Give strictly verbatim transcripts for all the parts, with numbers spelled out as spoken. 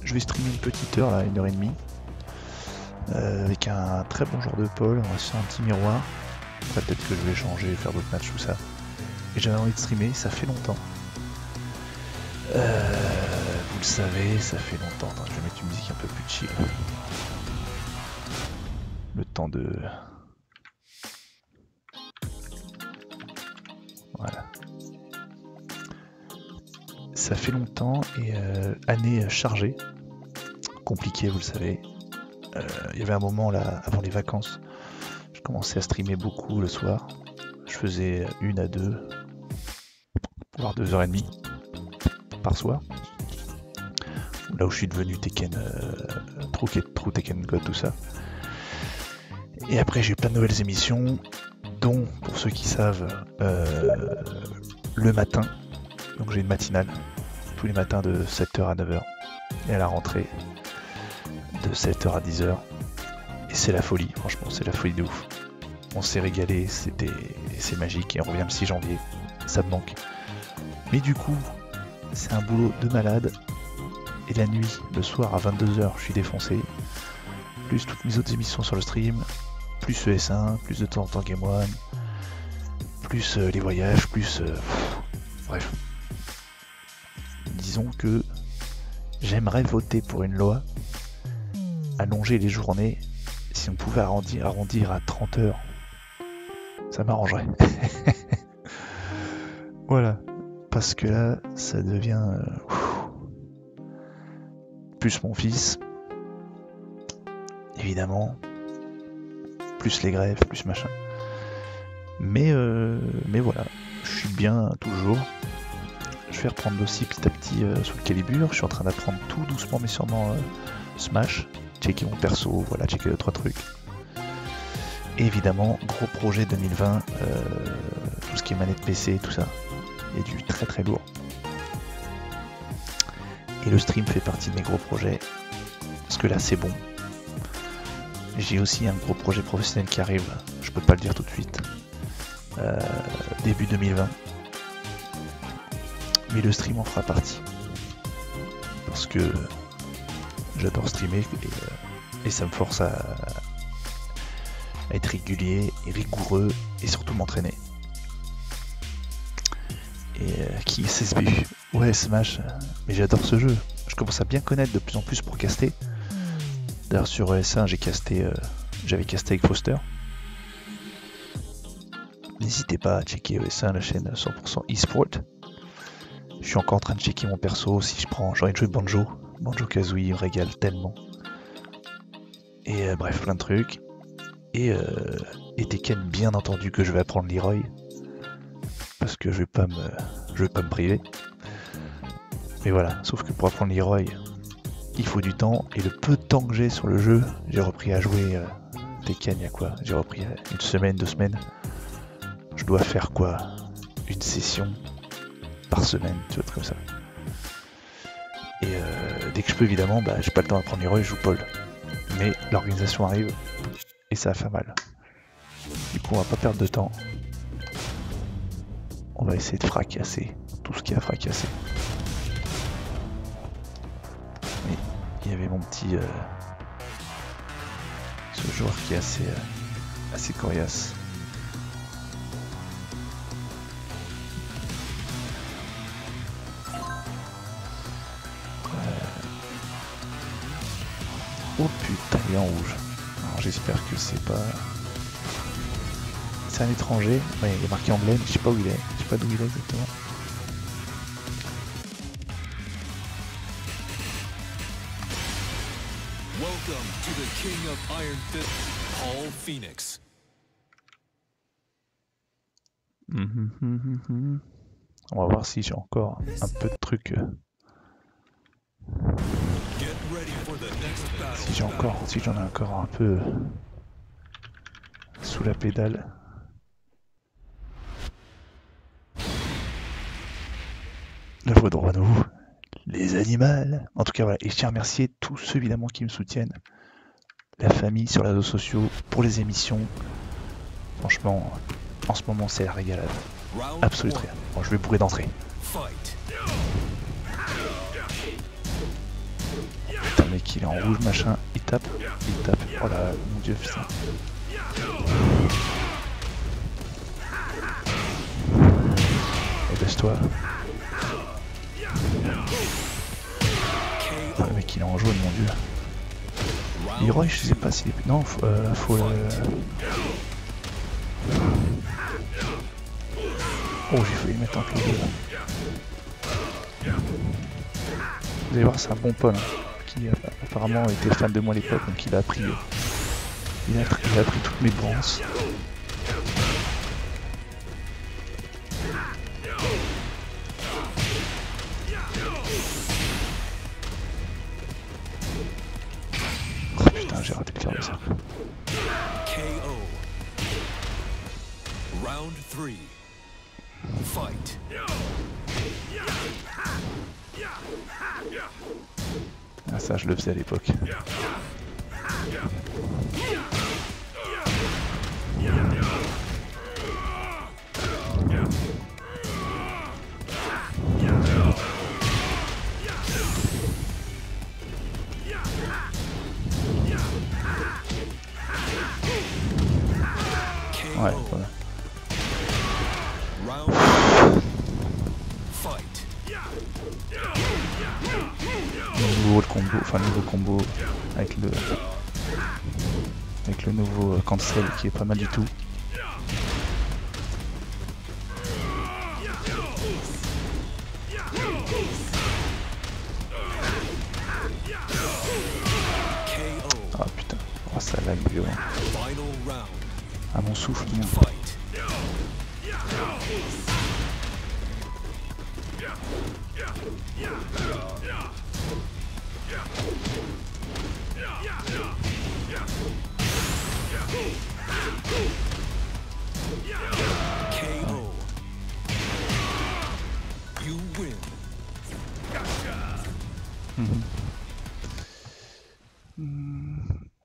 je vais streamer une petite heure, là, une heure et demie. Euh, avec un très bon joueur de Paul, on va se faire un petit miroir. Après peut-être que je vais changer, faire d'autres matchs, tout ça. Et j'avais envie de streamer, ça fait longtemps. Euh, vous le savez, ça fait longtemps. Attends, je vais mettre une musique un peu plus chill. Le temps de... Voilà. Ça fait longtemps et euh, année chargée. Compliquée, vous le savez. Il euh, y avait un moment là, avant les vacances, je commençais à streamer beaucoup le soir. Je faisais une à deux, voire deux heures et demie par soir. Là où je suis devenu Tekken, euh, True, True Tekken God, tout ça. Et après j'ai eu plein de nouvelles émissions, dont, pour ceux qui savent, euh, le matin. Donc j'ai une matinale, tous les matins de sept heures à neuf heures. Et à la rentrée, de sept heures à dix heures. Et c'est la folie, franchement, c'est la folie de ouf. On s'est régalé, c'était, c'est magique. Et on revient le six janvier, ça me manque. Mais du coup, c'est un boulot de malade. Et la nuit, le soir à vingt-deux heures, je suis défoncé. Plus toutes mes autres émissions sur le stream. Plus E S un, plus de temps en temps Game One. Plus euh, les voyages, plus... Euh, pff, bref. Disons que j'aimerais voter pour une loi. Allonger les journées. Si on pouvait arrondir, arrondir à trente heures, ça m'arrangerait. Voilà. Parce que là, ça devient... Euh, plus mon fils, évidemment, plus les grèves, plus machin. Mais, euh, mais voilà, je suis bien toujours. Je vais reprendre aussi petit à petit euh, sous le calibre. Je suis en train d'apprendre tout doucement mais sûrement euh, Smash, checker mon perso, voilà, checker deux trois trucs. Et évidemment, gros projet deux mille vingt, euh, tout ce qui est manette P C, tout ça, et du très très lourd. Et le stream fait partie de mes gros projets, parce que là c'est bon. J'ai aussi un gros projet professionnel qui arrive, je peux pas le dire tout de suite, euh, début deux mille vingt. Mais le stream en fera partie. Parce que j'adore streamer et, euh, et ça me force à, à être régulier et rigoureux et surtout m'entraîner. Et euh, qui est S S B? Ouais, Smash, mais j'adore ce jeu. Je commence à bien connaître de plus en plus pour caster. D'ailleurs sur E S un j'ai casté, euh, j'avais casté avec Foster. N'hésitez pas à checker E S un, la chaîne cent pour cent e-sport. Je suis encore en train de checker mon perso. Si je prends, j'ai envie de jouer Banjo. Banjo Kazooie me régale tellement. Et euh, bref, plein de trucs. Et, euh, et Tekken, bien entendu que je vais apprendre Leroy. Parce que je vais pas me, je vais pas me priver. Mais voilà, sauf que pour apprendre Leroy, il faut du temps. Et le peu de temps que j'ai sur le jeu, j'ai repris à jouer euh, Tekken il y a quoi? J'ai repris euh, une semaine, deux semaines. Je dois faire quoi? Une session par semaine, tu vois, comme ça. Et euh, dès que je peux, évidemment, bah, j'ai pas le temps d'apprendre Leroy, je joue Paul. Mais l'organisation arrive et ça va faire mal. Du coup, on va pas perdre de temps. On va essayer de fracasser tout ce qu'il y a à fracasser. Mais il y avait mon petit... Euh, ce joueur qui est assez, euh, assez coriace. Oh putain, il est en rouge. Alors j'espère que c'est pas... C'est un étranger. Ouais, il est marqué anglais, mais je sais pas où il est. Je sais pas d'où il est exactement. Welcome to the King of Iron Fist, Paul Phoenix. Mmh, mmh, mmh. On va voir si j'ai encore un peu de trucs. Si j'ai encore, si j'en ai encore un peu sous la pédale. La voix de Renaud, les animaux. En tout cas voilà, et je tiens à remercier tous ceux évidemment qui me soutiennent. La famille sur les réseaux sociaux, pour les émissions. Franchement, en ce moment c'est la régalade. Absolument rien. Bon, je vais bourrer d'entrée. il est en rouge machin, il tape, il tape. Oh là, mon dieu, putain. Et baisse-toi. Oh, le mec il est en jaune, mon dieu. Leroy, je sais pas s'il est... Non, faut... Euh, faut euh... Oh, j'ai failli mettre un peu de... Vous allez voir, c'est un bon Paul, hein, qui euh, apparemment était fan de moi à l'époque, donc il a appris... Euh... Il, a appris il a appris toutes mes branches. Oh putain, j'ai raté le quart de cercle. K O. Round three. Fight. Ah ça, je le faisais à l'époque. Ouais, voilà. Nouveau le combo, enfin nouveau combo avec le avec le nouveau euh, cancel qui est pas mal du tout. Ah putain, oh ça lag violent. À mon souffle, bien. K O. You win. Mmh. Mmh.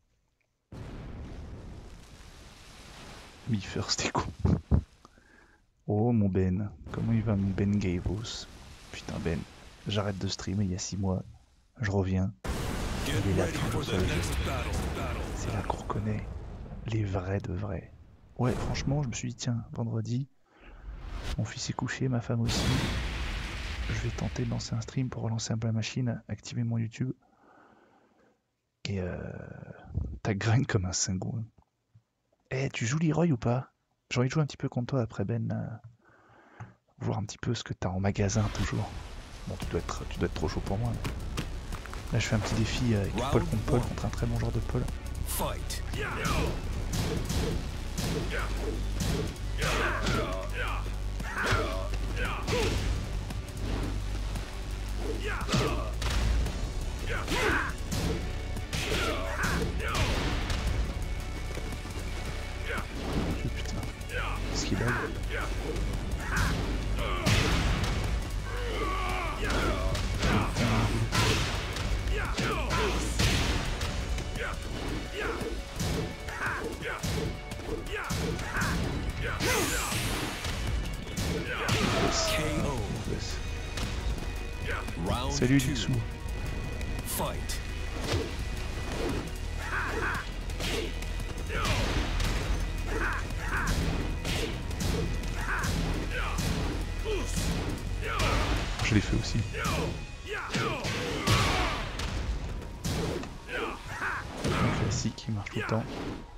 Me first est con. Oh mon Ben, comment il va mon Ben Gavos? Putain Ben, j'arrête de streamer il y a six mois, je reviens. Il est là toujours sur le jeu. C'est là qu'on reconnaît les vrais de vrais. Ouais, franchement, je me suis dit, tiens, vendredi, mon fils est couché, ma femme aussi. Je vais tenter de lancer un stream pour relancer un peu la machine, activer mon YouTube. Et euh, t'as grind comme un cingouin. Eh, tu joues Leroy ou pas? J'ai envie de jouer un petit peu contre toi après Ben. Euh, voir un petit peu ce que t'as en magasin toujours. Bon, tu dois être, tu dois être trop chaud pour moi. Mais... Là, je fais un petit défi avec Paul contre Paul, contre un très bon joueur de Paul. Fight. Putain, qu'est-ce qu'il a? Salut Lixou. Fight. Je l'ai fait aussi. Un classique qui marche tout le temps.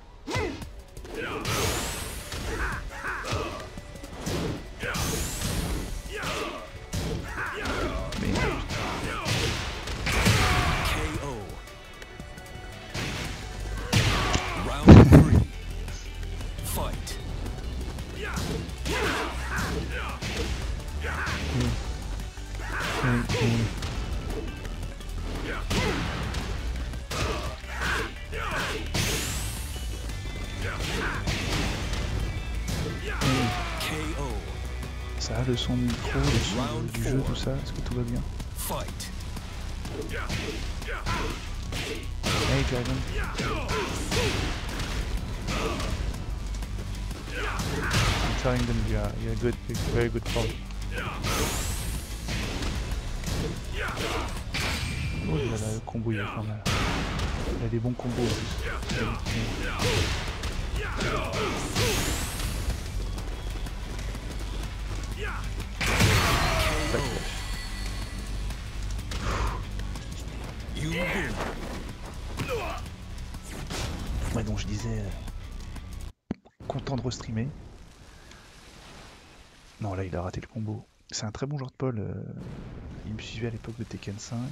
Ça a le son micro, le son du jeu, tout ça, est-ce que tout va bien? Hey Dragon. I'm telling them you're, you're a good, very good player. Oh là là, le combo il est pas mal. Il a des bons combos en plus. Ouais, donc je disais, euh, content de restreamer. Non, là il a raté le combo. C'est un très bon joueur de Paul. Euh, il me suivait à l'époque de Tekken cinq.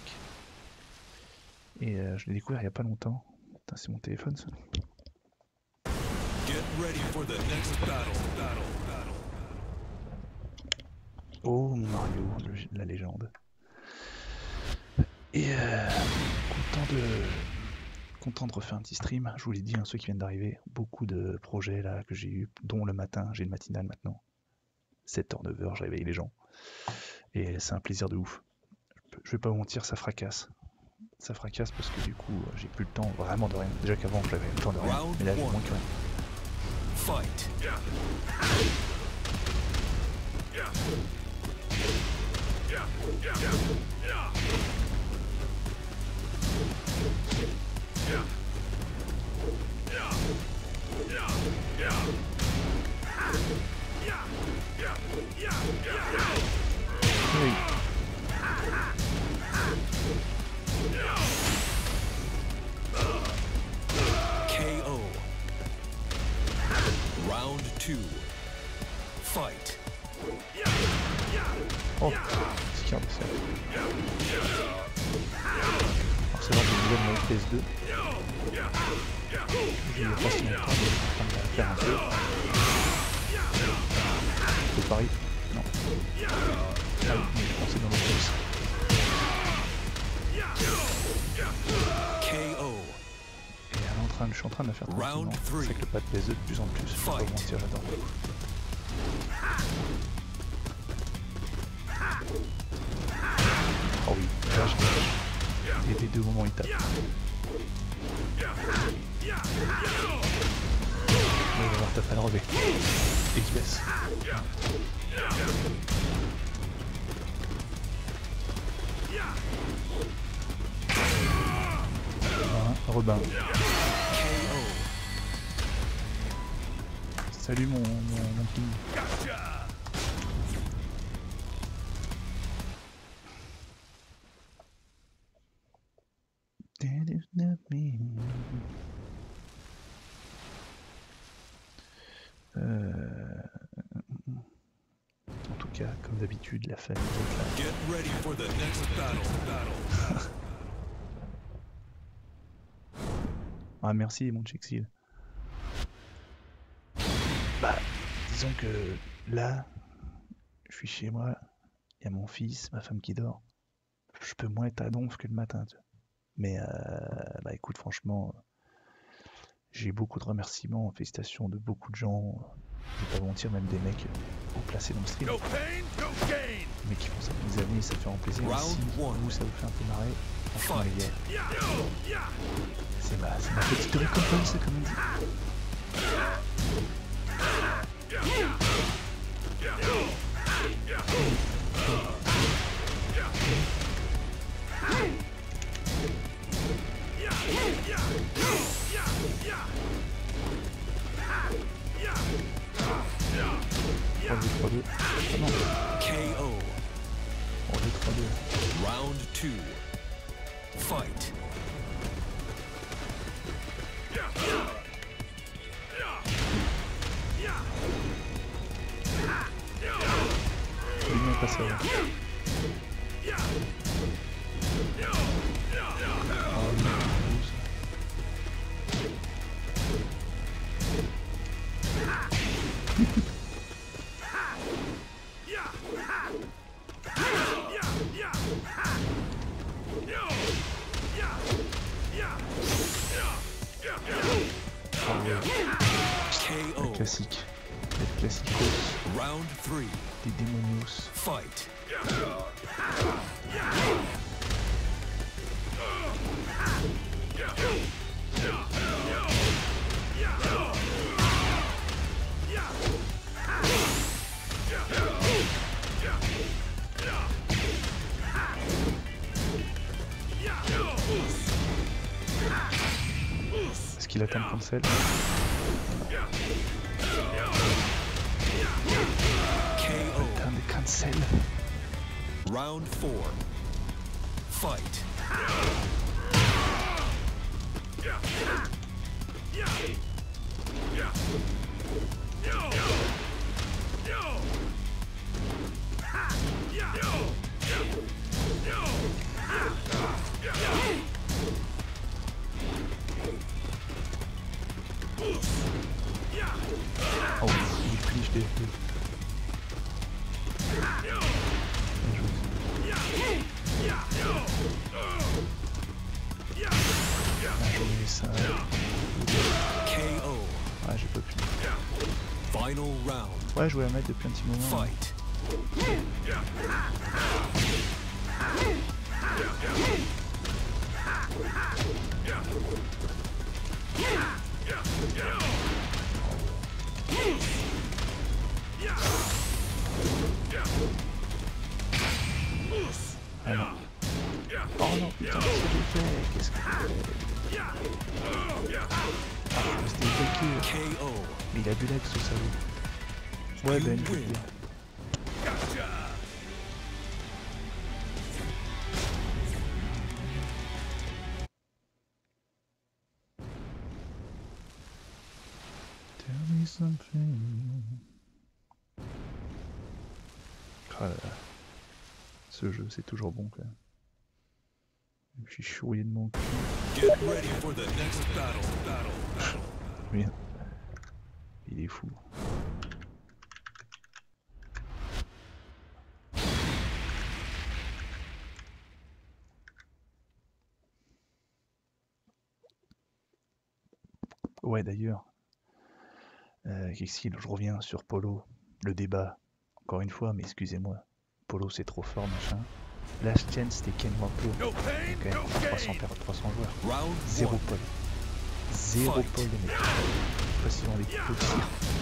Et euh, je l'ai découvert il y a pas longtemps. Putain, c'est mon téléphone ça. Get ready for the next battle. Battle. Battle. Oh mon Mario, le- la légende. Et euh, content de content de refaire un petit stream. Je vous l'ai dit, hein, ceux qui viennent d'arriver, beaucoup de projets là que j'ai eu, dont le matin, j'ai une matinale maintenant. sept heures, neuf heures, je réveille les gens. Et c'est un plaisir de ouf. Je vais pas vous mentir, ça fracasse. Ça fracasse parce que du coup, j'ai plus le temps vraiment de rien. Déjà qu'avant, j'avais le temps de rien, mais là, j'ai moins que rien. Fight. Oui. K O. Round two. Fight. Oh, c'est qui a ça. Alors c'est vrai que j'ai une nouvelle P S deux. Je vais passer mon temps en train de la faire un peu. C'est pareil. Non. Ah oui, mais je pensais dans l'autre sens. K O. Et elle est en train de, je suis en train de la faire tranquillement. C'est vrai que le pad P S deux de plus en plus, je vais pas vous mentir, j'adore. Oh oui, là je lâche. Et des deux moments il tape. Mais il va avoir tape à l'enlever. Et qui baisse. Voilà, Robin. Salut mon, mon, mon king. Euh... En tout cas, comme d'habitude, la famille est là. Get ready for the next battle. Battle. Ah merci mon Chexil. Bah, disons que là, je suis chez moi, il y a mon fils, ma femme qui dort. Je peux moins être à donf que le matin, tu vois. Mais euh, bah écoute, franchement, j'ai eu beaucoup de remerciements, félicitations de beaucoup de gens. Je vais pas mentir, même des mecs haut placés dans le stream. Mais qui font ça depuis des années, ça fait vraiment plaisir. Et si vous, ça vous fait un peu marrer, franchement les gars, c'est ma, c'est ma petite récompense, comme on dit. trois deux trois deux. Ah non. K O. trois deux trois deux. Round two. Fight. Il est bien passé avant. Oh, non, K O. classique. Les classicos. Round three. Des démonios. Fight. Est-ce qu'il atteint le cancel? K O. Atteint le cancel. Round four. Fight. Oh, il plie, je l'ai fait. Bien joué, ça. K O. Ouais, j'ai pas pu. Final round. Ouais, je voulais la mettre depuis un petit moment. Fight. Ah non. Oh non, putain, qu'est-ce que j'ai fait? Qu'est-ce que j'ai fait? Ah, c'était bloqué. K O. Mais il a bu l'axe, ce salaud. Ouais, Ben, je veux dire. Tell me something. Ah là là. Ce jeu, c'est toujours bon quand même. Je suis chouré de mon cul. Get ready for the next battle. Battle. Battle. Mais il est fou. Ouais, d'ailleurs, euh, ici, je reviens sur Polo, le débat, encore une fois, mais excusez-moi, Polo c'est trop fort, machin. Last Chance, c'était Kenwa Pro, No pain, quand même, no trois cents, gain. trois cents joueurs. Round Zéro one. Paul. Zéro Fight. Paul, les mecs. Je sais pas si on les coupe aussi.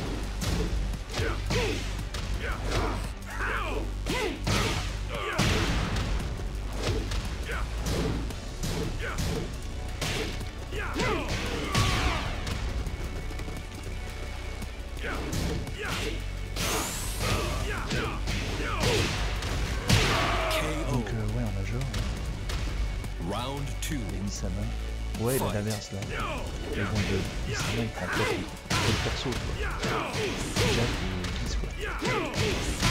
K O. Donc, euh, ouais, en majeur, Round two. il a mis sa main. Ouais, il a l'inverse là. Mais bon, il, sa main, il prend pas tout le perso, quoi. Jack et Guise, quoi.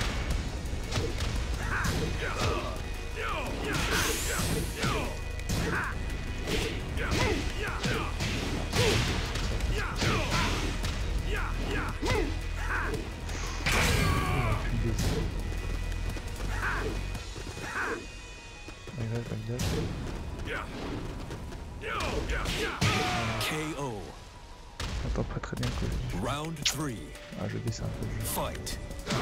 K O. Pas, pas très bien que Round three. ah, je baisse un peu le jeu. Fight.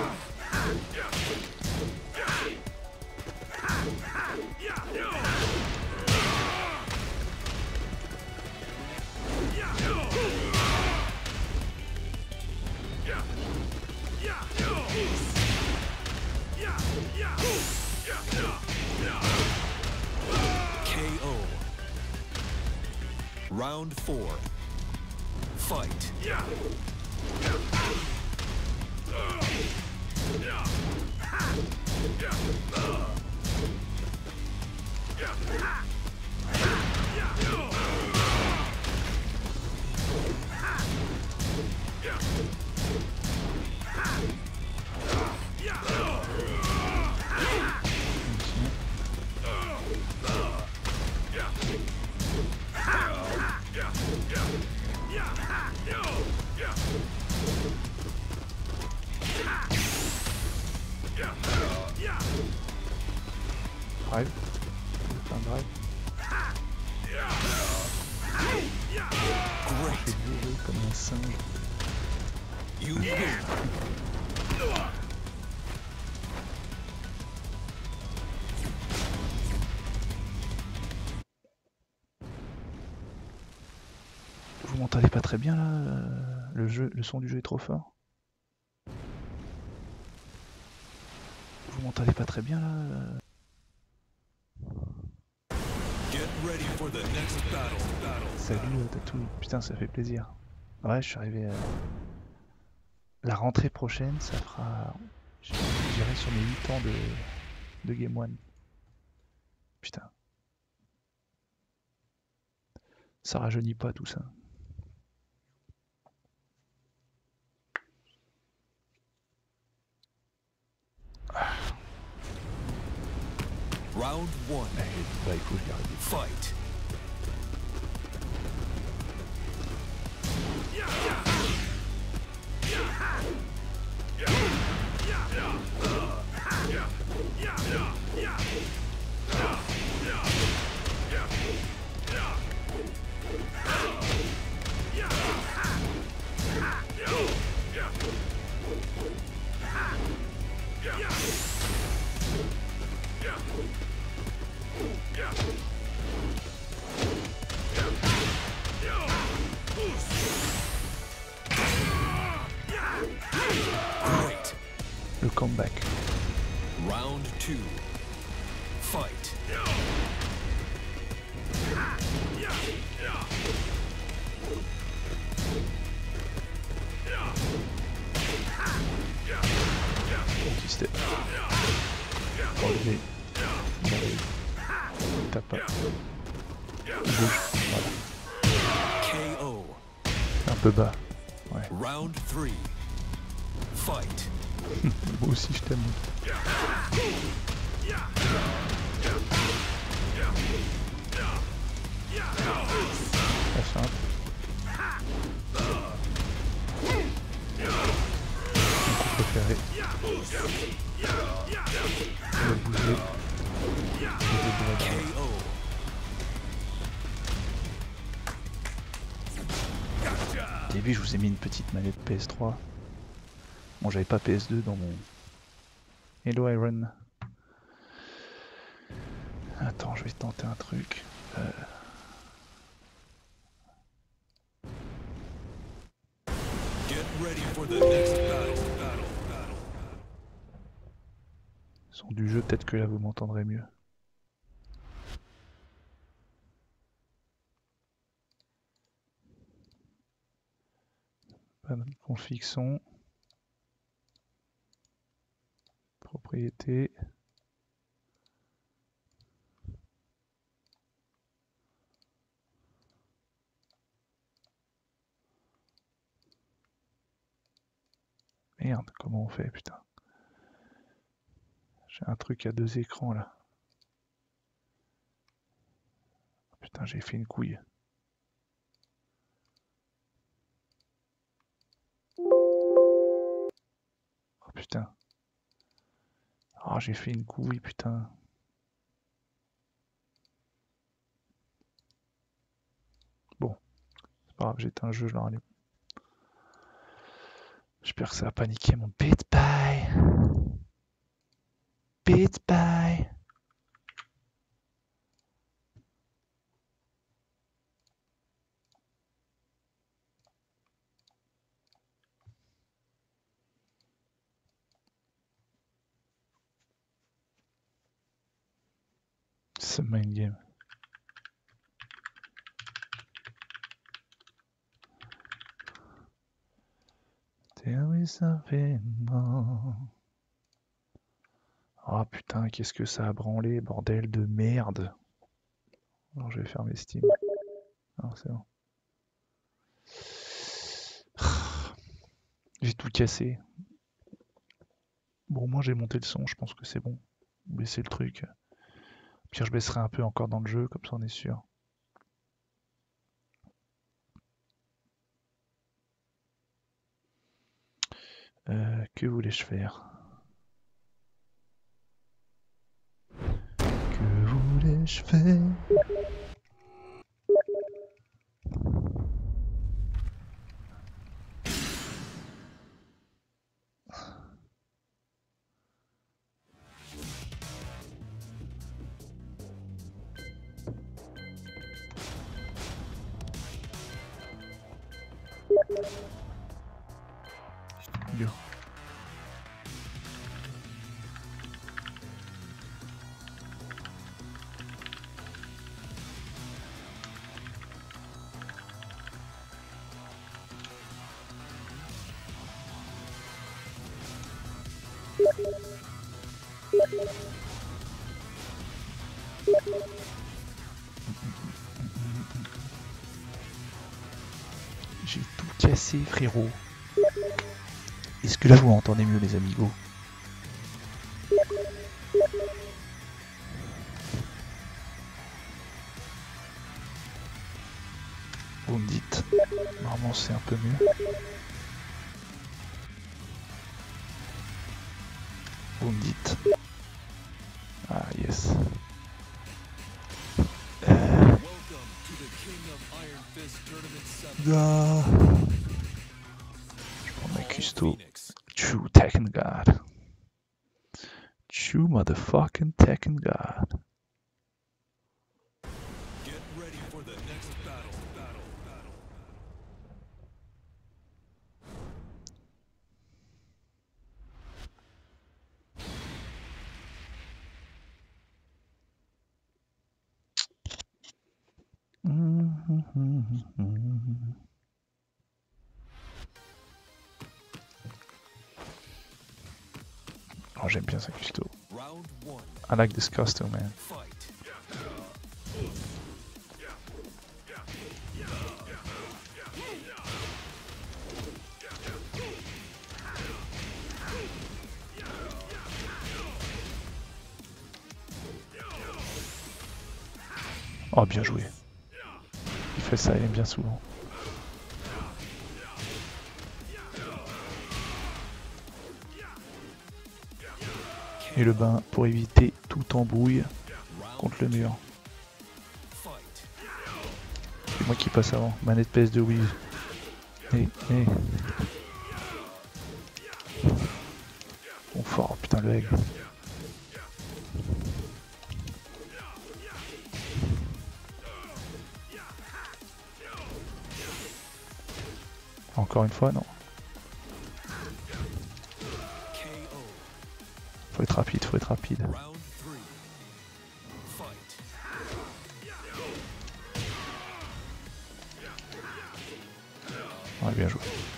K O. Round four. Fight. Drive. C'est un drive. Great. Je fais deux jeux comme un singe. You win. Vous m'entendez pas très bien là euh, le jeu, le son du jeu est trop fort. Vous m'entendez pas très bien là euh Get ready for the next battle. Battle. Salut euh, Tatou, putain ça fait plaisir. Ouais, je suis arrivé. Euh... La rentrée prochaine, ça fera. J'irai sur mes huit ans de, de Game One. Putain. Ça rajeunit pas tout ça. Round one. Eh, bah il faut que je garde. Fight. Great. Le comeback. Round two. Fight. Anti-step. Enlevé. Tape pas. Gauche. Voilà. K O. Un peu bas. Ouais. Round three. Fight. Moi aussi je t'aime. La feinte. Mon coup préféré. On va bouger. K O. Au début je vous ai mis une petite manette P S trois. Bon j'avais pas P S deux dans mon Hello Iron. Attends, je vais tenter un truc. Euh... Get ready for the next battle. Battle. Battle. Son du jeu, peut-être que là vous m'entendrez mieux. Pas de config son. Propriété. Merde, comment on fait, putain. J'ai un truc à deux écrans là. Putain, j'ai fait une couille. Oh putain. Oh, j'ai fait une couille, putain. Bon, c'est pas grave, j'éteins un jeu, je le rallume. J'espère que ça va paniquer mon BitBuy. BitBuy. C'est main game. Tell me something more. Oh putain, qu'est-ce que ça a branlé, bordel de merde. Alors je vais fermer Steam. Alors c'est bon. J'ai tout cassé. Bon, moi j'ai monté le son, je pense que c'est bon. Baisser le truc. Puis je baisserai un peu encore dans le jeu, comme ça on est sûr. Euh, que voulais-je faire? Que voulais-je faire? Dur. J'ai tout cassé, frérot. Est-ce que là vous m'entendez mieux, les amigos? Vous me dites. Normalement c'est un peu mieux. Vous me dites. Ah yes. Euh... Ah. Je prends ma custo. True Tekken God. True motherfucking Tekken God. Get ready for the next battle. Battle. Battle. Oh, j'aime bien sa custo. Round one. I like this costume, man. Fight. Oh, bien joué. Il fait ça, il aime bien souvent. Et le bain pour éviter toute embrouille contre le mur. C'est moi qui passe avant. Manette P S deux Wii. Et, et. Bon fort, putain le aigle. Encore une fois, non. Faut être rapide, faut être rapide. Ouais, bien joué.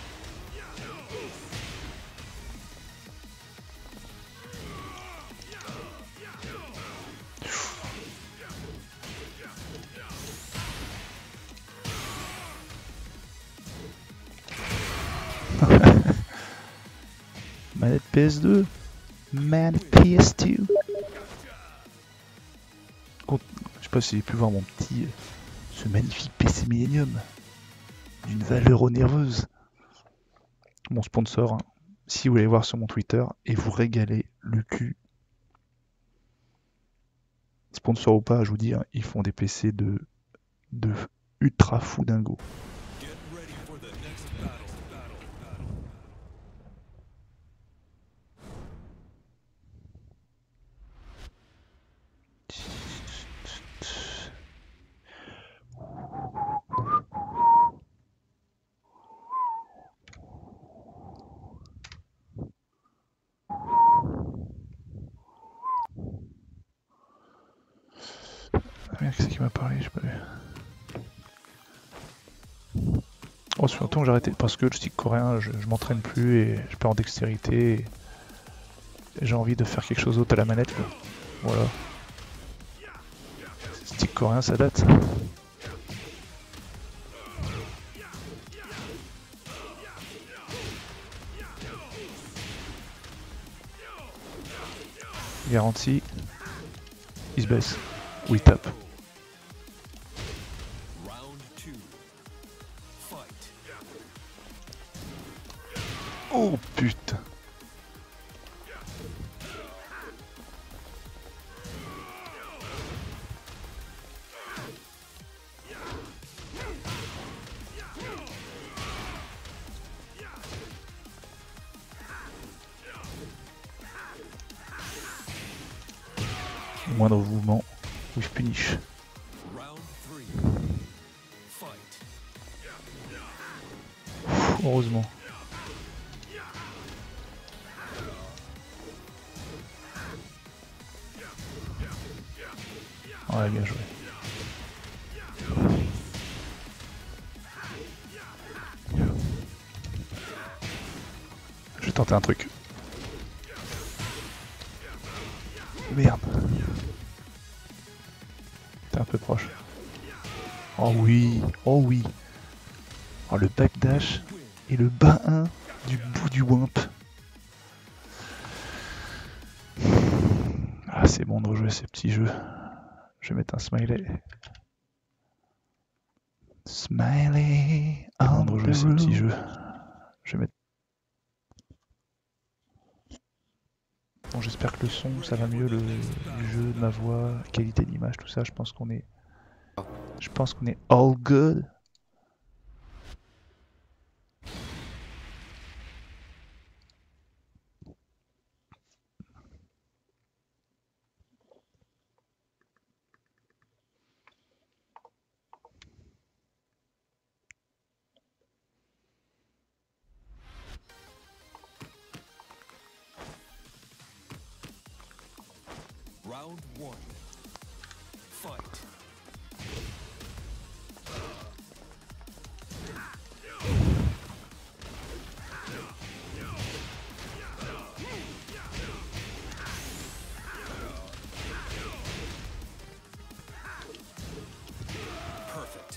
Manette P S deux. Manette P S deux. Je sais pas si vous avez pu voir mon petit... Ce magnifique P C Millennium. D'une valeur onéreuse. Mon sponsor, hein, si vous voulez voir sur mon Twitter, et vous régaler le cul. Sponsor ou pas, je vous dis, hein, ils font des P C de, de ultra fou dingo. Qu'est-ce qui m'a parlé, je sais pas. Oh, c'est longtemps que j'ai arrêté parce que le stick coréen, je, je m'entraîne plus et je perds en dextérité. Et, et j'ai envie de faire quelque chose d'autre à la manette. Quoi. Voilà. Stick coréen, ça date. Garantie. Il se baisse. Ou il tape. Oh putain. Moindre mouvement, with punish. Heureusement. Ouais, bien joué. Je vais tenter un truc. Merde. T'es un peu proche. Oh oui, oh oui. Oh, le backdash et le bas un du bout du wimp. Ah, c'est bon de rejouer ces petits jeux. Je vais mettre un smiley. Smiley on the rejouer ces petits jeux. Je vais mettre. Bon, j'espère que le son, ça va mieux, le du jeu, de ma voix, qualité d'image, tout ça. Je pense qu'on est. Je pense qu'on est all good. Round one. Fight. Perfect.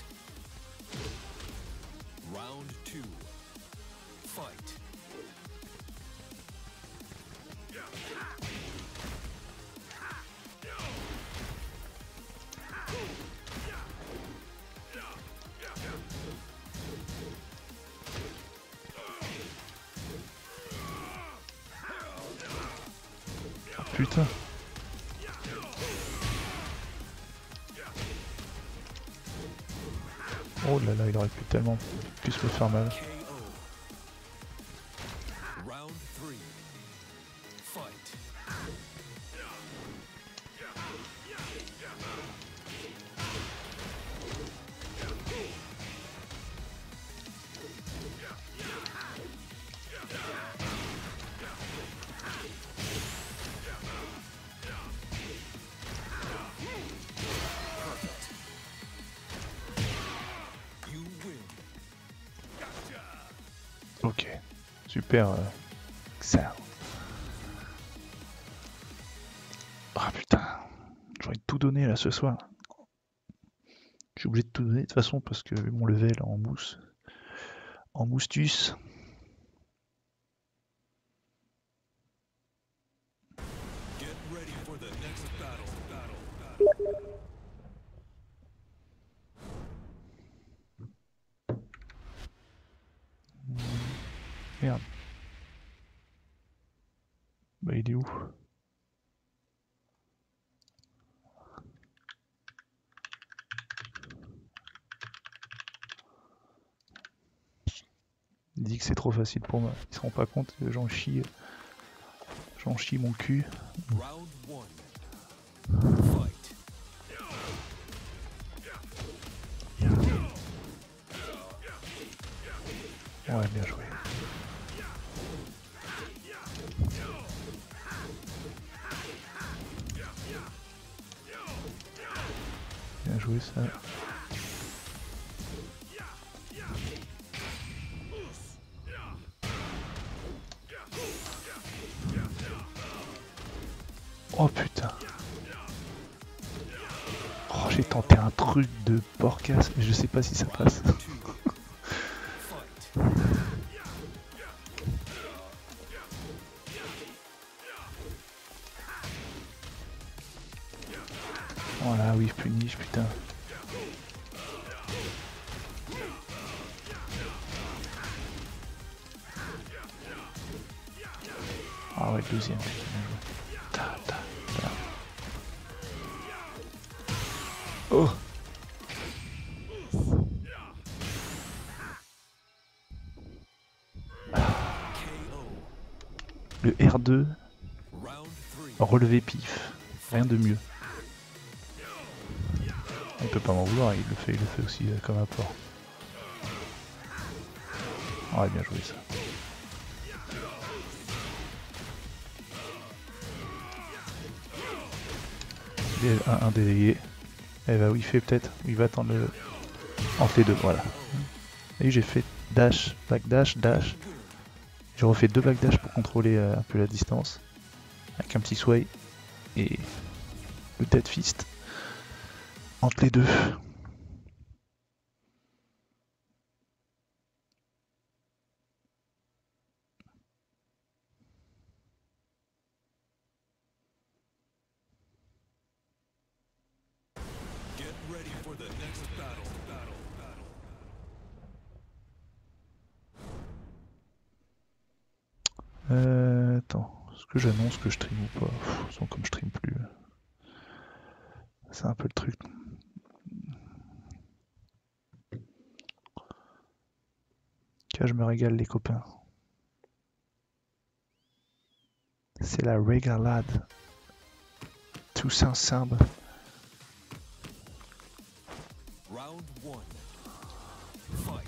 Round two. Fight. Putain. Oh là là, il aurait pu tellement plus me faire mal. Round three. Fight. You win. Ok, super. Euh... Ça. Ah putain, j'aurais tout donné là ce soir. Je suis obligé de tout donner de toute façon parce que mon level en mousse, en moustus. Get ready for the next battle. Battle. Battle. Merde. Bah il est où? Il dit que c'est trop facile pour moi. Ils se rendent pas compte, j'en chie. J'en chie mon cul. Round one. Fight. Ouais, bien joué. Bien joué ça. Oh putain. Oh, j'ai tenté un truc de porcasse, mais je sais pas si ça passe. Voilà, oui, punish, putain. Ah ouais, deuxième, putain, bien joué. Ta, ta, ta. Oh! Le R deux, relevé pif, rien de mieux. Il peut pas m'en vouloir, il le fait, il le fait aussi euh, comme apport. Ah ouais, bien joué ça. Il est un, un délayé. Eh bah oui, il fait peut-être, il va attendre le... entre les deux, voilà. Et j'ai fait dash, backdash, dash. J'ai refait deux backdash pour contrôler euh, un peu la distance. Avec un petit sway. et le Dead Fist entre les deux. Get ready for the next battle. Battle. Battle. Euh, attends, est-ce que j'annonce que je stream ou pas? Pff, de toute façon, comme je stream plus, c'est un peu le truc. Car je me régale les copains. C'est la régalade. Tous ensemble. Round one. Fight.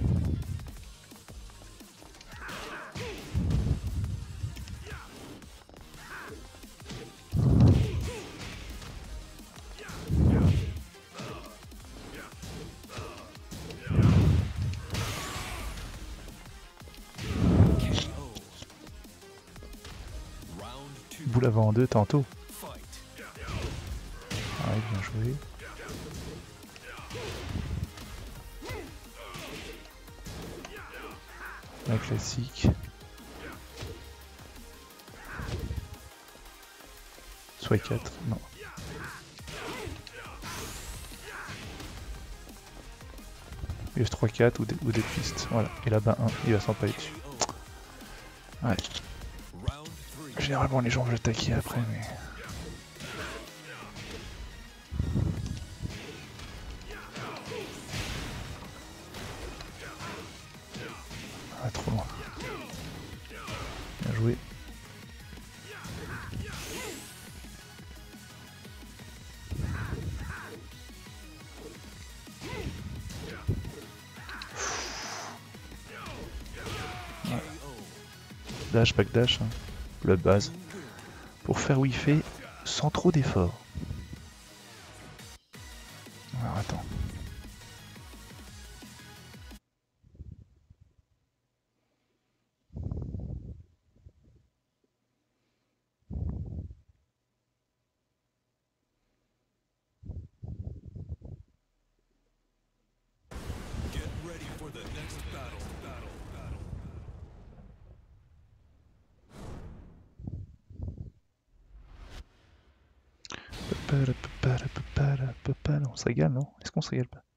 Boule avant deux tantôt. Fight. Ah oui, bien joué. La classique. Soit quatre, non. F trois quatre ou des, ou des pistes. Voilà. Et là-bas un, il va s'en payer dessus. Ouais. Généralement les gens veulent attaquer après, mais... Ah, trop loin. Bien joué. Ouais. Dash, back dash, hein. Le base. Pour faire où il fait sans trop d'efforts. Alors attends. Get ready for the next battle. Battle. Battle. On se régale, non? Est-ce qu'on se régale pas?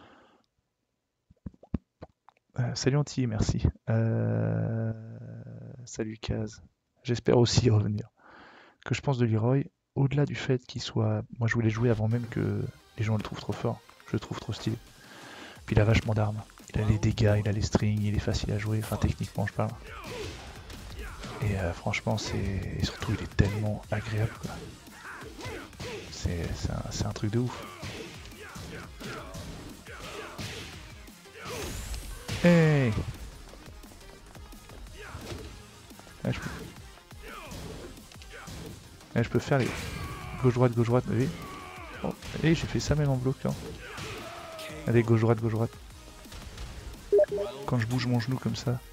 euh, Salut Anti, merci. Euh... Salut Kaz. J'espère aussi revenir. Que je pense de Leroy, au-delà du fait qu'il soit... Moi je voulais jouer avant même que les gens le trouvent trop fort. Je le trouve trop stylé. Puis il a vachement d'armes. Il a les dégâts, il a les strings, il est facile à jouer. Enfin techniquement je parle. Et euh, franchement c'est... Et surtout il est tellement agréable quoi. C'est un, un truc de ouf. Hey, ah, je, peux... ah, je peux faire les gauche-droite, gauche-droite, mais oui. Oh, et j'ai fait ça même en bloquant. Allez, gauche-droite, gauche-droite. Quand je bouge mon genou comme ça.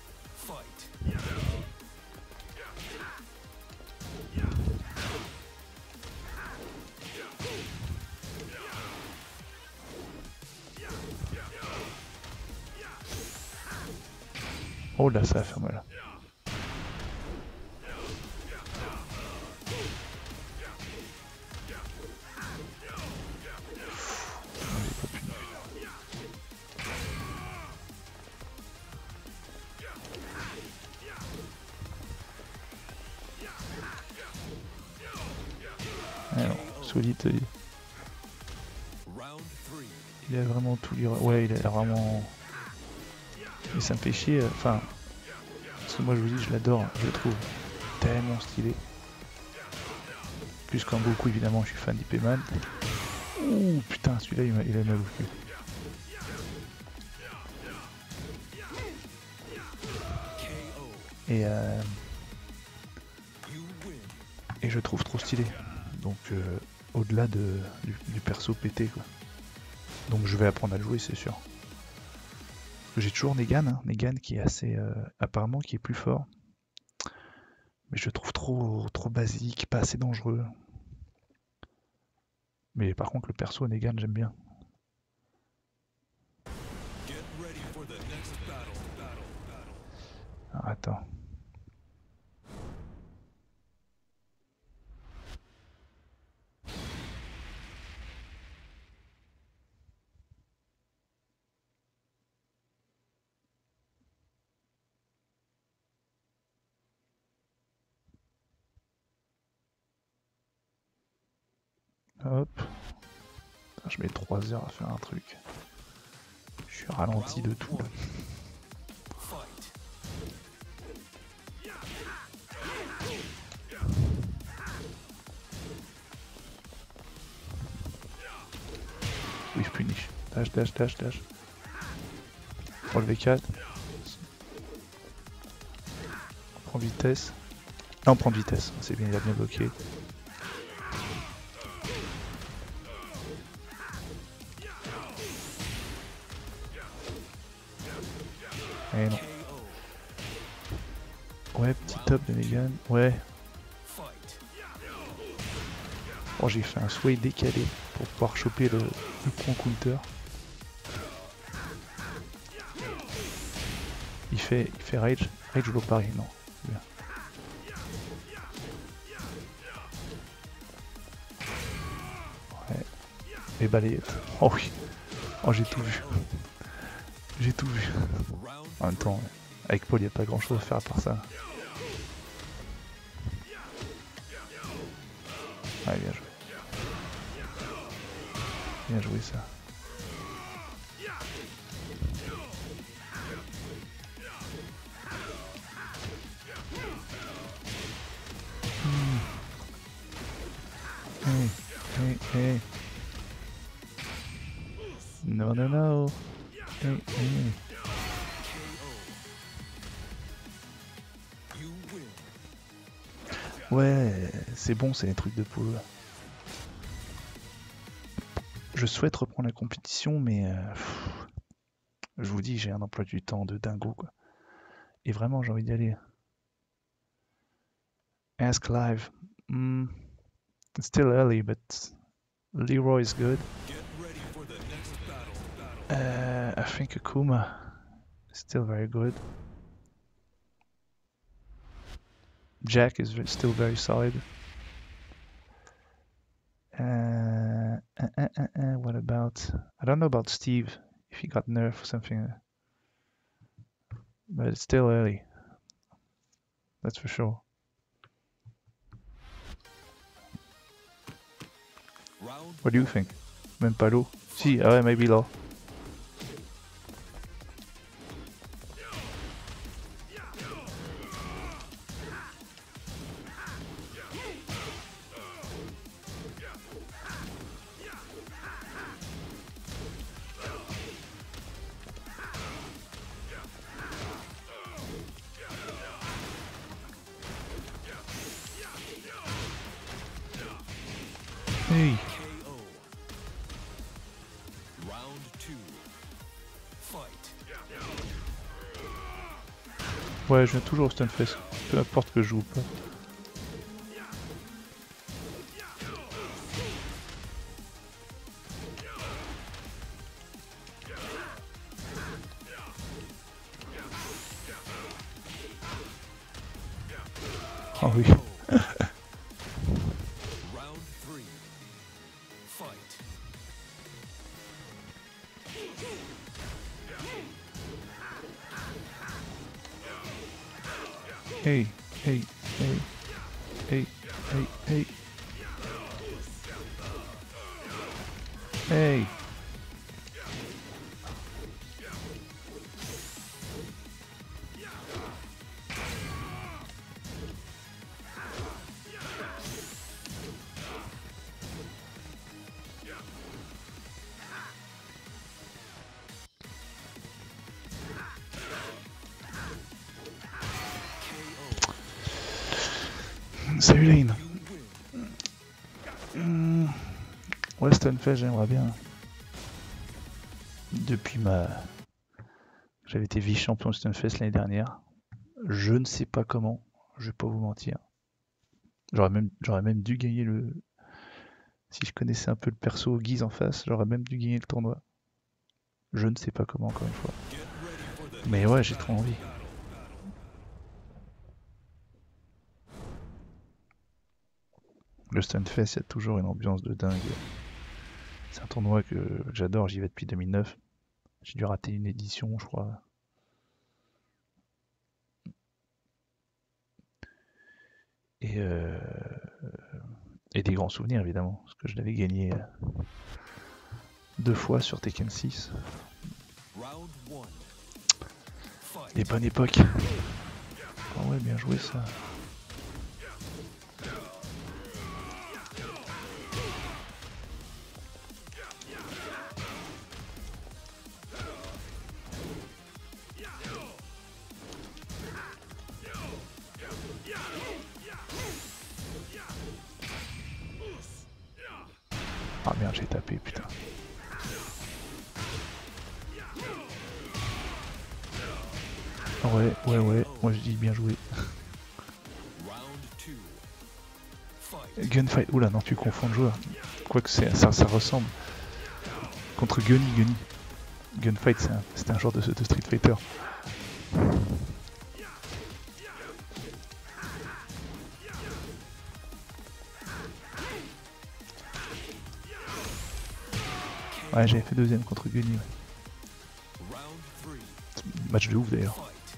Oh là, ça va faire mal. Alors, solide, solide. Il a vraiment tout lire. Ouais, il a vraiment... Mais ça me fait chier, enfin... Parce que moi je vous dis, je l'adore, je le trouve tellement stylé. Plus qu'en beaucoup, évidemment, je suis fan d'Ipman. Ouh, putain, celui-là, il, il a mal au cul. Et, euh... Et je trouve trop stylé. Donc, euh, au-delà de, du, du perso pété, quoi. Donc je vais apprendre à le jouer, c'est sûr. J'ai toujours Negan, hein, Negan qui est assez... Euh, apparemment qui est plus fort. Mais je le trouve trop, trop basique, pas assez dangereux. Mais par contre, le perso Negan, j'aime bien. Get ready for the next battle. Battle. Battle. Alors, attends. Hop. Putain, je mets trois heures à faire un truc. Je suis ralenti de tout là. Fight. Oui, je punish. Dash, dash, dash, dash. Prends le V quatre. On prend vitesse. Non, on prend de vitesse. C'est bien, il a bien bloqué. Eh non. Ouais, petit top de Negan. Ouais. Fight. Oh, j'ai fait un sway décalé pour pouvoir choper le, le point counter. Il fait, il fait rage. Rage ou pareil, non. C'est bien. Ouais. Les balayettes. Oh oui. Oh, j'ai tout vu. J'ai tout vu. Round. En même temps, avec Paul, il n'y a pas grand chose à faire à part ça. Ouais, bien joué. Bien joué ça. Hmm. Hey, hey, hey. No, no, no. Hey, hey. You win. Ouais, c'est bon, c'est les trucs de poule. Je souhaite reprendre la compétition, mais euh, pff, je vous dis, j'ai un emploi du temps de dingo, quoi. Et vraiment, j'ai envie d'y aller. Ask Live. Hmm, it's still early, but Leroy is good. Get ready for the next battle. Battle. Uh, I think Akuma is still very good. Jack is ve- still very solid. Uh, uh, uh, uh, uh, what about? I don't know about Steve, if he got nerfed or something. But it's still early. That's for sure. Round. What do you think? Même pas low? Si, ah ouais, maybe low. Hey! K O. Round two. Fight. Ouais, je viens toujours au Stunfest, peu importe que je joue ou pas. Ah oui. Round three. Fight. Hey, hey, hey, hey, hey, hey. Hey! Salut Lane! You win. Hmm. Ouais, Stunfest, j'aimerais bien. Depuis ma... J'avais été vice-champion Stunfest l'année dernière. Je ne sais pas comment, je vais pas vous mentir. J'aurais même, j'aurais même dû gagner le, Si je connaissais un peu le perso Guise en face, j'aurais même dû gagner le tournoi. Je ne sais pas comment, encore une fois. Mais ouais, j'ai trop envie. Le Stunfest, il y a toujours une ambiance de dingue. C'est un tournoi que j'adore, j'y vais depuis deux mille neuf. J'ai dû rater une édition, je crois. Et, euh, et des grands souvenirs, évidemment, parce que je l'avais gagné deux fois sur Tekken six. Des bonnes époques. Ah ouais, bien joué ça. Ah merde, j'ai tapé, putain. Ouais, ouais, ouais, moi je dis bien joué. Gunfight, oula non, tu confonds de joueurs. Quoique ça, ça ressemble. Contre Gunny, Gunny. Gunfight, c'est un, un genre de, de Street Fighter. Ouais, j'avais fait deuxième contre Gunny. Ouais. Match de ouf d'ailleurs.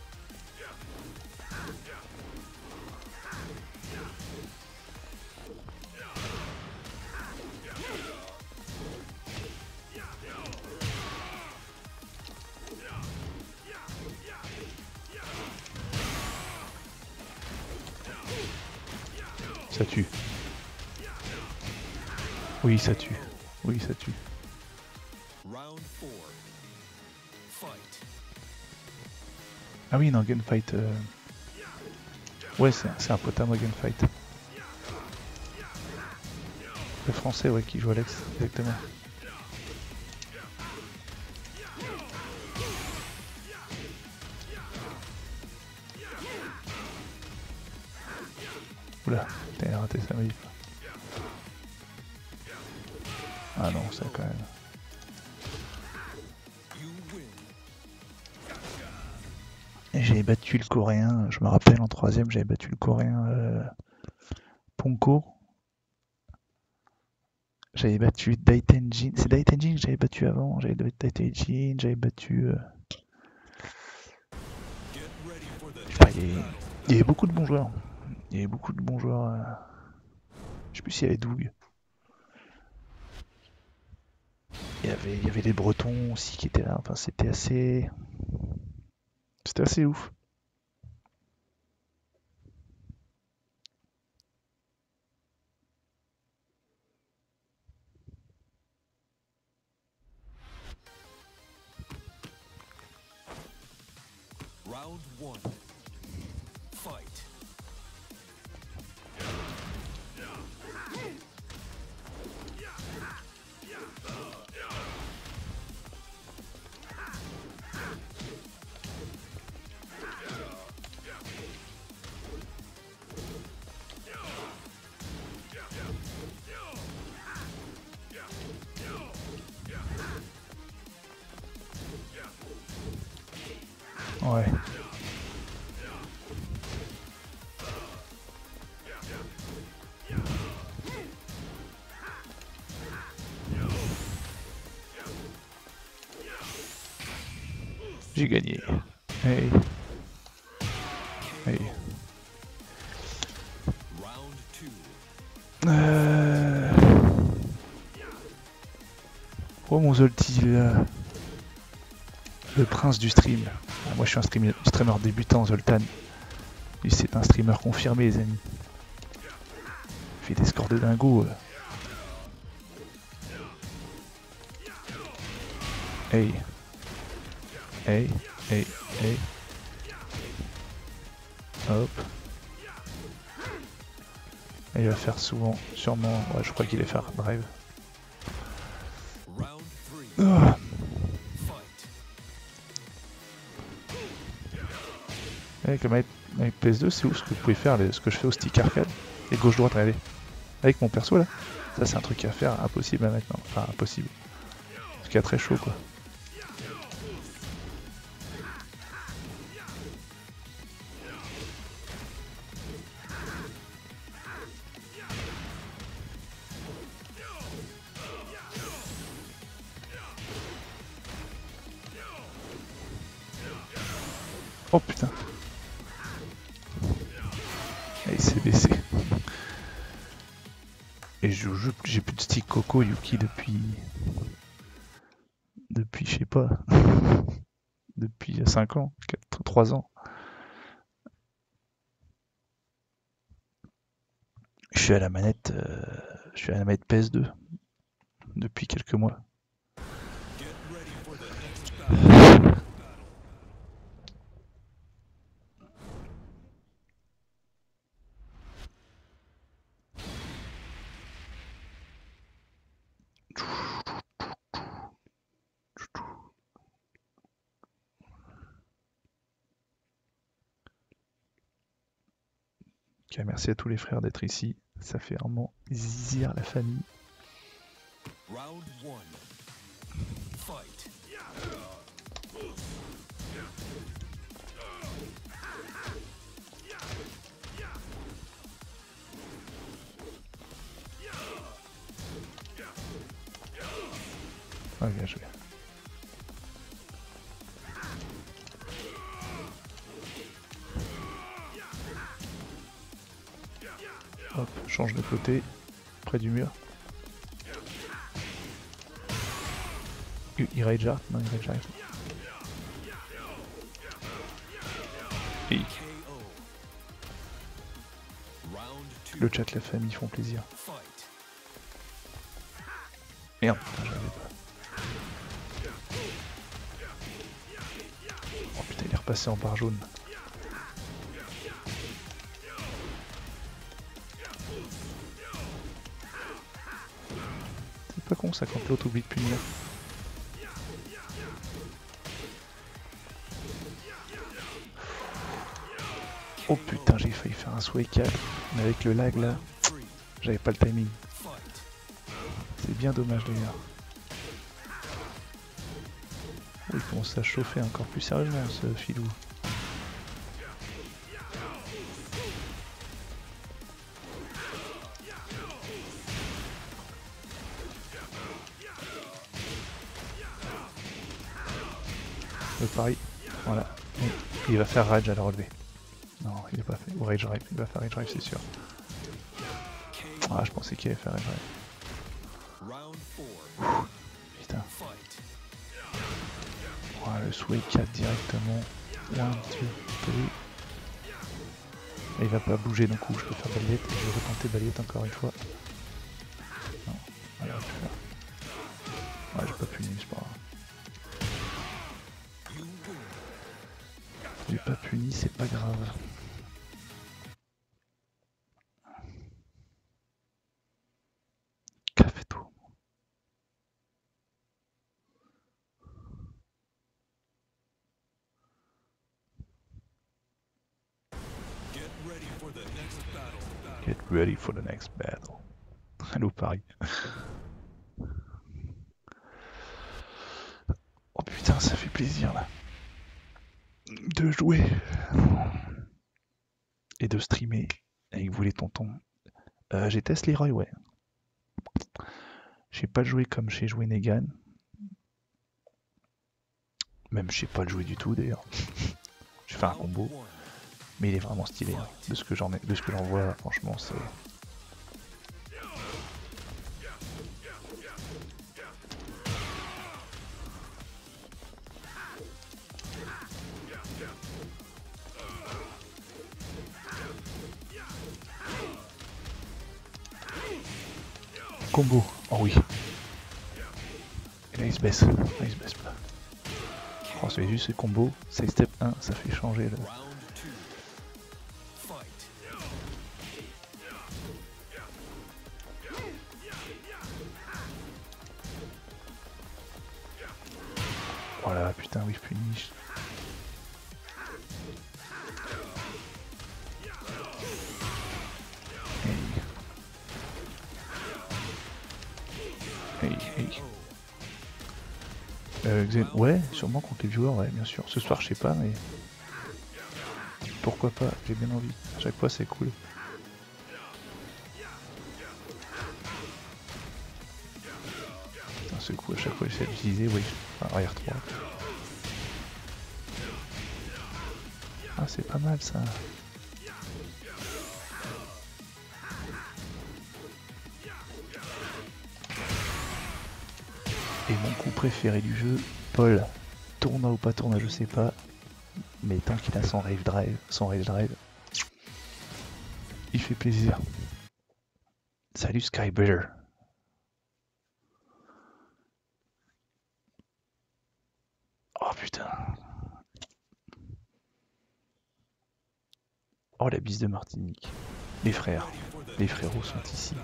Ça tue. Oui, ça tue. Oui, ça tue. Ah oui, non, Gunfight. Euh... Ouais, c'est un pote à moi, Gunfight. Le français, ouais, qui joue Alex, exactement. Oula, t'as raté sa manip. Ah non, ça quand même. J'ai battu le coréen, je me rappelle en troisième, j'avais battu le coréen euh, Ponko. J'avais battu Daitenjin, c'est Daitenjin que j'avais battu avant, j'avais battu Daitenjin, j'avais battu... Euh... Enfin, il y, avait, il y avait beaucoup de bons joueurs. Il y avait beaucoup de bons joueurs. Euh... Je sais plus s'il y avait Doug. Il y avait, il y avait les Bretons aussi qui étaient là, enfin c'était assez... C'était assez ouf. Round one. Fight. Ouais. J'ai gagné. Hey. Hey. Euh... Oh mon Zolty, le... le prince du stream. Ah, moi je suis un streamer, streamer débutant, Zoltan. Lui c'est un streamer confirmé les amis. Il fait des scores de dingo. Hey. Hey, hey, hey. Hop. Et il va faire souvent, sûrement, ouais je crois qu'il va faire drive. Oh. Et comme avec, avec P S deux, c'est où ce que vous pouvez faire, les, ce que je fais au stick arcade. Et gauche-droite, regardez. Avec mon perso là. Ça c'est un truc à faire, impossible à maintenant. Enfin impossible. Parce qu'il y a très chaud quoi. Oh putain. Et il s'est baissé. Et je joue, j'ai plus de stick Coco Yuki depuis... Depuis je sais pas. Depuis cinq ans, quatre, trois ans. Je suis à la manette, euh, je suis à la manette P S deux depuis quelques mois. Okay, merci à tous les frères d'être ici, ça fait vraiment zizir la famille. Round one. Fight. Ah, bien joué. Hop, change de côté, près du mur. Il, il rage art? Non, il rage art. Et le chat, la famille font plaisir. Merde, putain, j'avais pas. Oh putain, il est repassé en barre jaune. C'est pas con ça quand l'autre oublie de punir. Oh putain, j'ai failli faire un sway quatre, mais avec le lag là, j'avais pas le timing. C'est bien dommage d'ailleurs. Oh, il commence à chauffer encore plus sérieusement ce filou. Le pari, voilà. Il va faire rage à la relever. Non, il est pas fait. Ou rage drive, il va faire rage drive, c'est sûr. Ah, je pensais qu'il allait faire rage drive. Putain. Oh, le sway quatre directement. un, deux, trois. Et il va pas bouger d'un coup, je peux faire balayette. Je vais retenter balayette encore une fois. Non, voilà, je peux faire. Ouais, j'ai pas puni, c'est pas grave. J'ai pas puni, c'est pas grave. Café tout. Get ready for the next battle. Get ready for the next battle. Allô Paris. Oh putain, ça fait plaisir là. De jouer. Et de streamer avec vous les tontons. Euh, j'ai testé Leroy, ouais. J'ai pas joué comme j'ai joué Negan. Même je sais pas le jouer du tout d'ailleurs. J'ai fait un combo. Mais il est vraiment stylé. Hein. De ce que j'en ai, de ce que j'en vois, franchement, c'est. Combo, oh oui. Et là il se baisse, là il se baisse pas. Oh, vous avez vu ce combo, side step un, ça fait changer le... Voilà, putain, oui, punish. Euh, Xen- ouais, sûrement contre les viewers, ouais, bien sûr. Ce soir, je sais pas, mais pourquoi pas, j'ai bien envie. À chaque fois, c'est cool. Putain, ce coup, à chaque fois, j'essaie d'utiliser, oui, enfin, R trois. Ah, c'est pas mal ça. Et mon coup préféré du jeu, Paul. Tourna ou pas tourna, je sais pas. Mais tant qu'il a son rave drive, son rave drive, il fait plaisir. Salut Skybreeder. Oh putain. Oh la bise de Martinique. Les frères. Les frérots sont ici.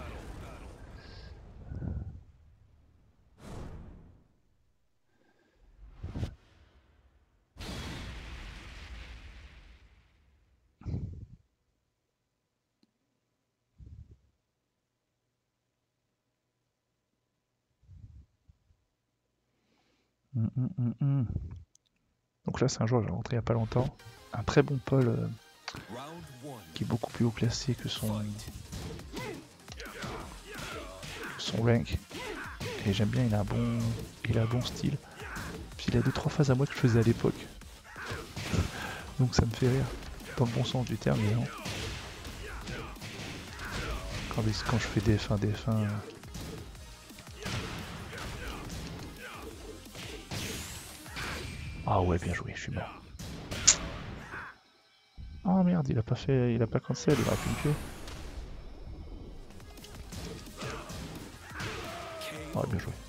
Hum, hum, hum, hum. Donc là c'est un joueur que j'ai rentré il y a pas longtemps. Un très bon Paul euh, qui est beaucoup plus haut classé que son, son rank. Et j'aime bien, il a un bon, il a un bon style. Puis il a deux trois phases à moi que je faisais à l'époque. Donc ça me fait rire. Dans le bon sens du terme, mais non. Quand, les, quand je fais des F un, des F un... Ah ouais, bien joué, je suis mort. Ah merde, il a pas fait, il a pas cancel, il aurait pu me tuer. Ah bien joué.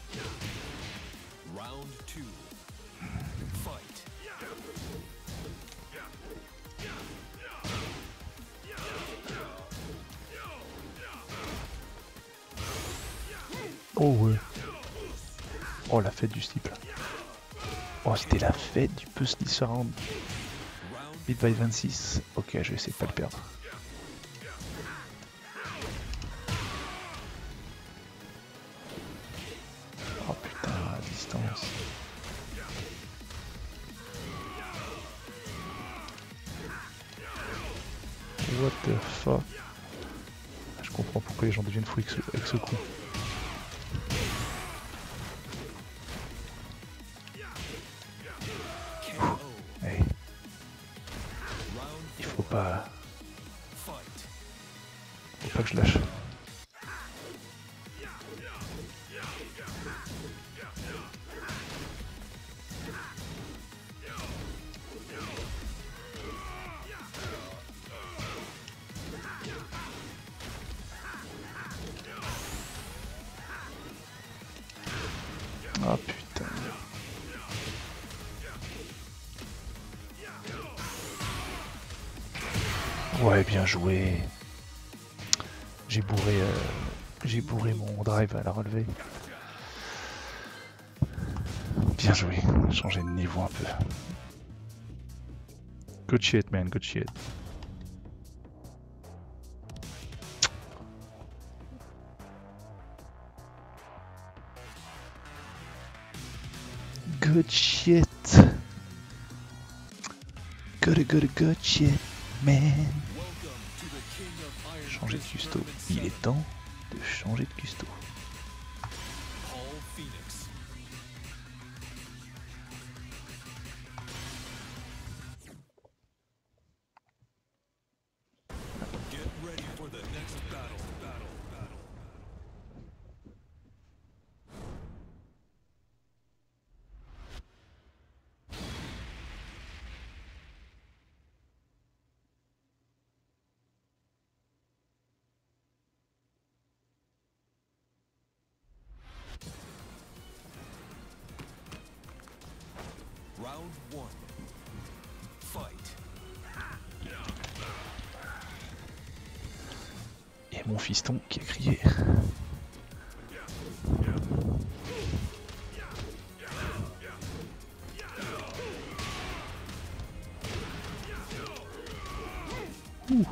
Oh ouais. Oh la fête du slip là. Oh c'était la fête du Puzzle Surround. Beat by vingt-six. Ok, je vais essayer de pas le perdre. Oh putain, à distance. What the fuck. Je comprends pourquoi les gens deviennent fous avec ce, avec ce coup. Hey. Il faut pas... Faut pas que je lâche. Ah putain. Ouais, bien joué. J'ai bourré, euh, j'ai bourré mon drive à la relever. Bien joué. Changer de niveau un peu. Good shit, man. Good shit. Good shit. Good, good, good shit, man. Changer de custo. Il est temps de changer de custo. Round one. Fight. Et mon fiston qui a crié. Ouh.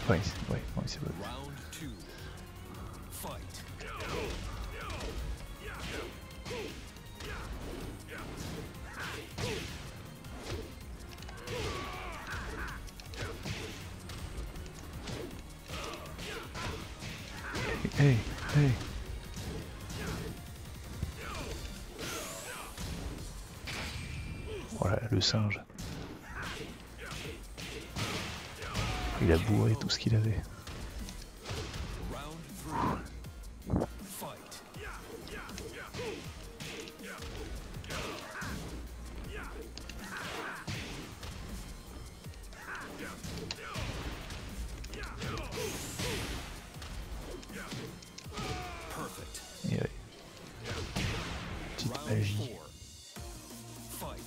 Ouais, c'est ouais, ouais, c'est vrai. Round two. Fight. Hey, hey. Voilà, le singe. Il a bourré tout ce qu'il avait. Round three. Fight. Perfect. Et ouais. Petite Round magie. four. Fight.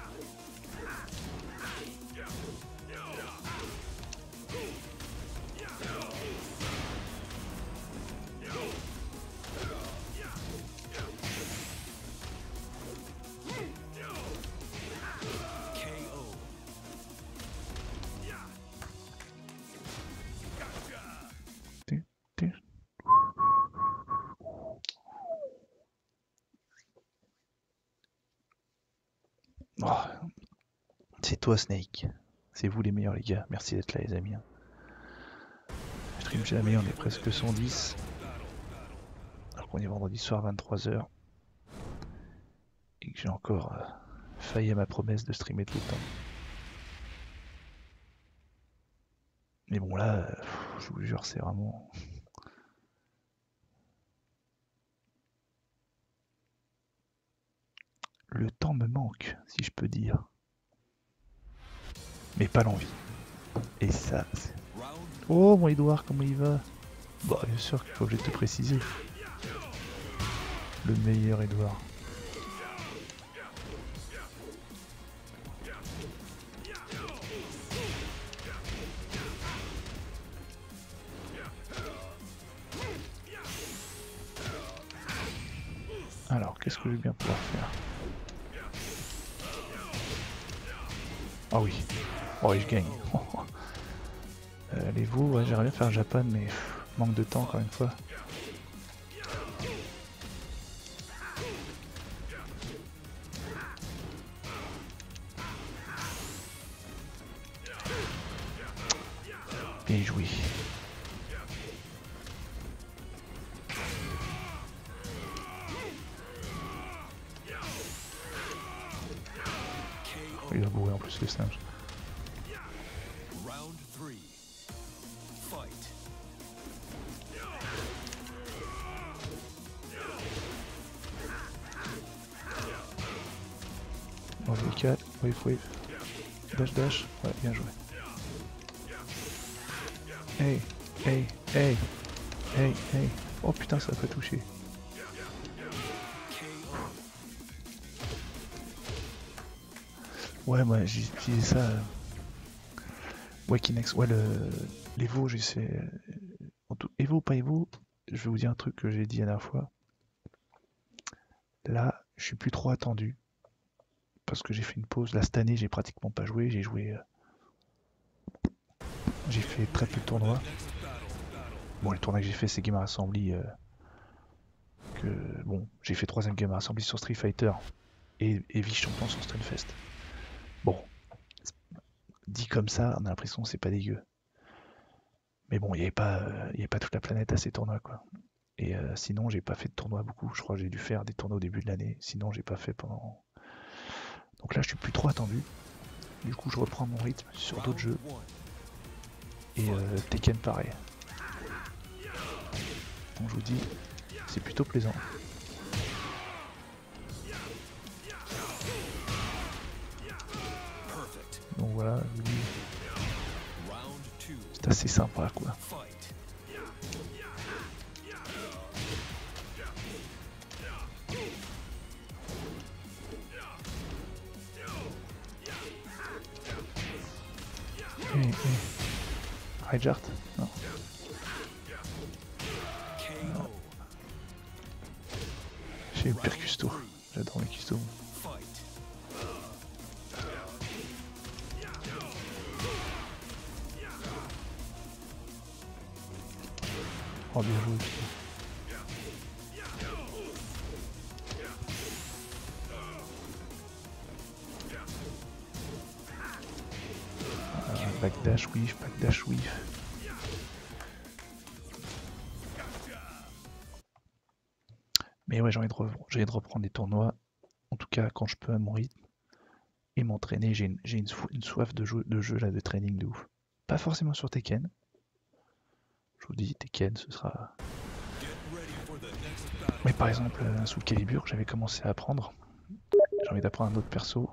K O. Tu- tu- Oh, c'est toi Snake. C'est vous les meilleurs les gars. Merci d'être là les amis. Je stream jamais, on est presque cent dix. Alors qu'on est vendredi soir vingt-trois heures. Et que j'ai encore euh, failli à ma promesse de streamer tout le temps. Mais bon là, euh, je vous jure, c'est vraiment... Le temps me manque, si je peux dire. Mais pas l'envie. Et ça, c'est... Round Oh mon Edouard, comment il va? Bah bien sûr qu'il faut que je te préciser. Le meilleur Edouard. Alors, qu'est-ce que je vais bien pouvoir faire? Ah oui. Oh oui, je gagne. Euh, les veaux, ouais, j'aimerais bien faire Japan, mais pff, manque de temps encore une fois. Bien joué. Il va bourrer en plus le singe. Round three. Fight. Bon, V quatre, wave wave. Dash dash, ouais, bien joué. Hey, hey, hey, hey, hey. Oh putain, ça a pas touché. Ouais, moi j'ai utilisé ça. Euh... Wakinex, ouais, le... l'Evo, j'essaie. En tout... Evo, pas Evo, je vais vous dire un truc que j'ai dit la dernière fois. Là, je suis plus trop attendu. Parce que j'ai fait une pause. Là, cette année, j'ai pratiquement pas joué. J'ai joué. Euh... J'ai fait très peu de tournois. Bon, les tournois que j'ai fait, c'est Game Assembly. Euh... Que... Bon, j'ai fait troisième Game Assembly sur Street Fighter. Et, et vice-champion sur Stunfest. Bon, dit comme ça, on a l'impression que c'est pas dégueu. Mais bon, il n'y avait pas, euh, il y avait pas toute la planète à ces tournois, quoi. Et euh, sinon, j'ai pas fait de tournois beaucoup. Je crois que j'ai dû faire des tournois au début de l'année. Sinon, j'ai pas fait pendant. Donc là, je suis plus trop attendu. Du coup, je reprends mon rythme sur d'autres jeux. Et euh, Tekken, pareil. Donc je vous dis, c'est plutôt plaisant. Donc voilà, je vous dis, c'est assez sympa, quoi. Hey, hey. Highjart? Non. Non. J'ai eu pire custo. J'adore mes custos. Oh bien joué. Ah, backdash whiff, backdash whiff. Mais ouais, j'ai envie, envie de reprendre les tournois, en tout cas quand je peux à mon rythme, et m'entraîner. J'ai une, une, une soif de jeu, de jeu là, de training de ouf. Pas forcément sur Tekken. Je vous dis, Tekken, ce sera... Mais par exemple, un Soul Calibur, j'avais commencé à apprendre. J'ai envie d'apprendre un autre perso.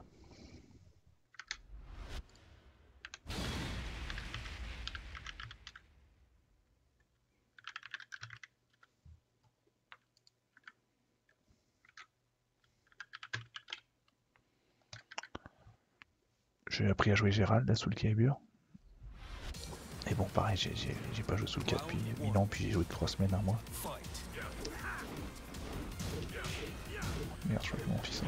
J'ai appris à jouer Gérald à Soul Calibur. Et bon, pareil, j'ai pas joué Soul Calibur depuis mille ans, puis j'ai joué trois semaines, un mois. Merde, je crois que mon fils.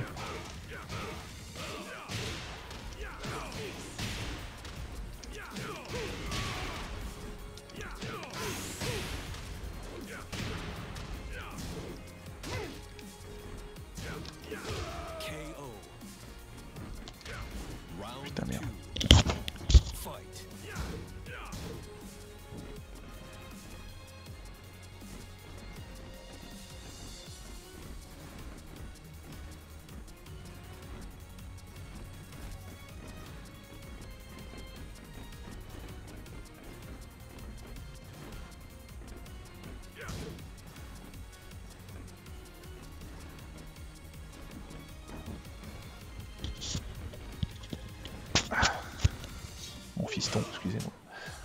Putain, merde. Mon fiston, excusez-moi.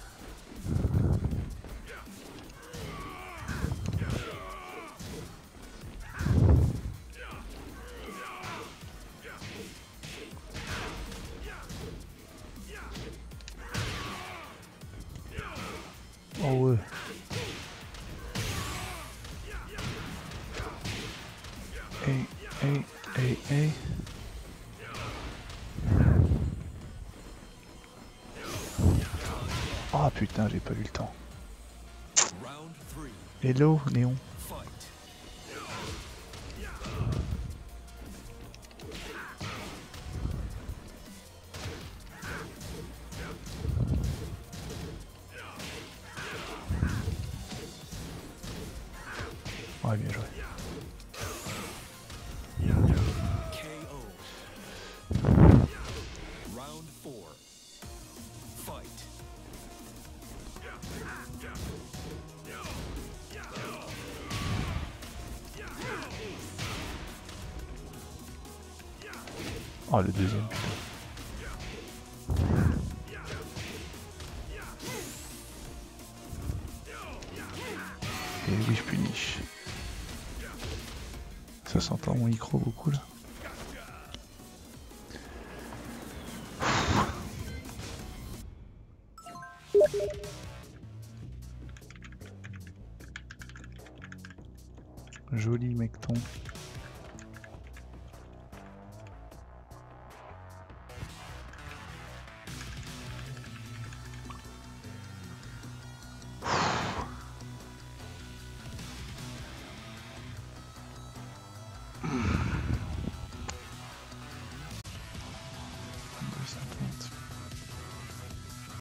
Oh ouais. Hey, hey, hey, hey. Oh putain, j'ai pas eu le temps. Hello, Néon. Ouais, bien joué. Oh, le deuxième, putain. Et oui, je punish. Ça s'entend mon micro beaucoup là. Joli mecton.